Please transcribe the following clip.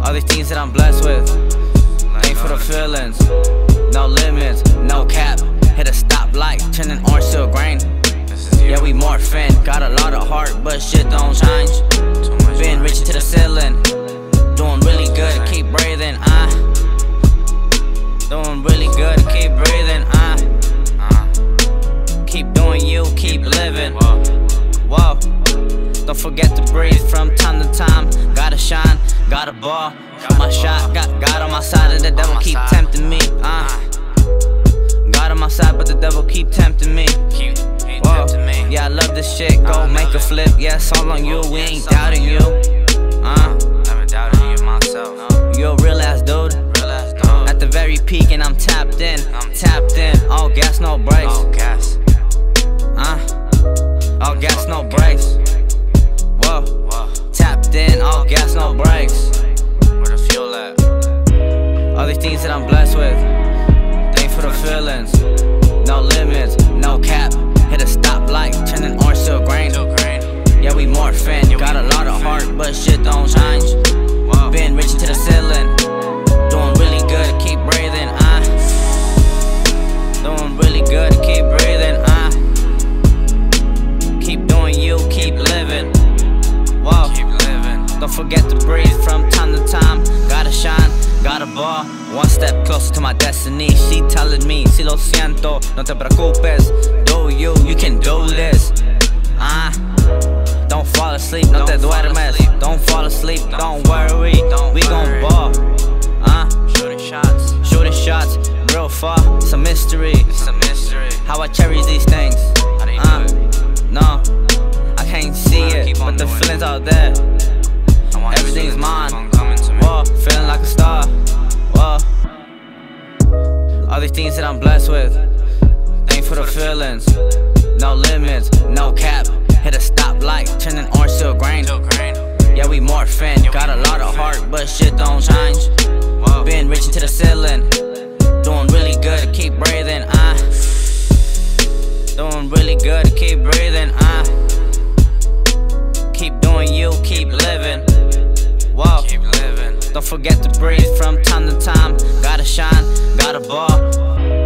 All these things that I'm blessed with, ain't for the feelings. No limits, no cap. Hit a stoplight, turning orange to a grain. Yeah, we morphin'. Got a lot of heart, but shit don't change. Been reaching to the ceiling, doing really good, keep breathing. Doing really good, keep breathing. Keep doing you, keep living. Whoa. Don't forget to breathe from time to time. Gotta shine, gotta ball. My shot, got God on my side, and the devil keep tempting me. God on my side, but the devil keep tempting me. Whoa. Yeah, I love this shit. Go make a flip. Yeah, it's all on you. We ain't doubting you. Never doubted you myself. You a real ass dude. At the very peak, and I'm tapped in. All gas, no brakes. All gas. All gas, no brakes. Whoa. Tapped in, all gas, no brakes. Where the fuel at? All these things that I'm blessed with, ain't for the feelings. No limits, no cap. Hit a stoplight, turning orange to a grain. Yeah, we morphin'. Got a lot of heart, but shit don't change. Been reaching to the ceiling, doing really good, keep breathing. Doing really good, keep breathing. Keep doing you, keep living. Whoa. Keep living. Don't forget to breathe from time to time. Gotta shine, gotta ball. One step closer to my destiny. She telling me, si lo siento, no te preocupes. Do you, you can do this. Don't fall asleep, no te duermes. Don't fall asleep, don't worry. We gon' ball. Shooting shots, real far. It's a mystery. How I cherish these things. No, I can't see it, but the feelings out there. Everything's mine. Whoa, feeling like a star. Whoa. All these things that I'm blessed with, ain't for the feelings. No limits, no cap. Hit a stoplight, turning orange to a grain. Yeah, we morphin'. Got a lot of heart, but shit don't change. Been reaching to the ceiling, doing really good, keep breathing. Doing really good, keep breathing. Keep doing you, keep living. Whoa. Keep living. Don't forget to breathe from time to time. Gotta shine, gotta ball.